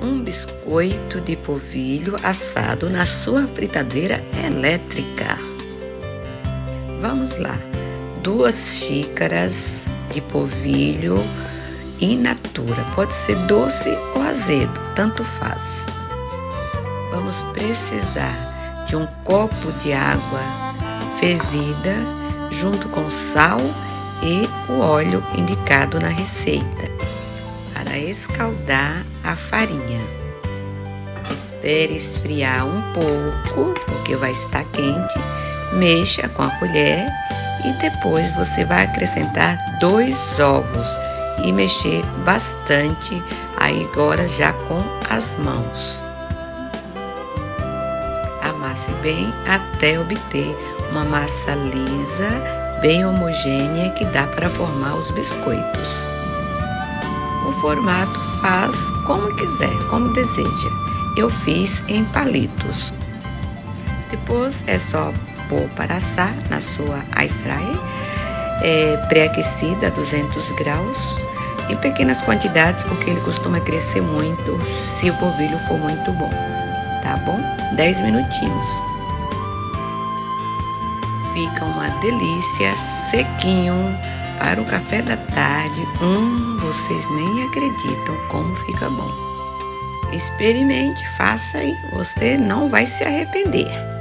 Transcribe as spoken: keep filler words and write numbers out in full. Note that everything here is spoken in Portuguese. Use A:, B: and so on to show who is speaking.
A: um biscoito de polvilho assado na sua fritadeira elétrica. Vamos lá, duas xícaras de polvilho in natura, pode ser doce ou azedo, tanto faz. Vamos precisar de um copo de água fervida junto com sal e o óleo indicado na receita para escaldar a farinha. Espere esfriar um pouco, porque vai estar quente. Mexa com a colher e depois você vai acrescentar dois ovos e mexer bastante aí agora já com as mãos. Amasse bem até obter uma massa lisa, bem homogênea, que dá para formar os biscoitos. O formato faz como quiser, como deseja. Eu fiz em palitos. Depois é só pôr para assar na sua air fryer, é, pré-aquecida a duzentos graus, em pequenas quantidades, porque ele costuma crescer muito se o polvilho for muito bom, tá bom? dez minutinhos. Fica uma delícia, sequinho, para o café da tarde. Hum, vocês nem acreditam como fica bom. Experimente, faça aí, você não vai se arrepender.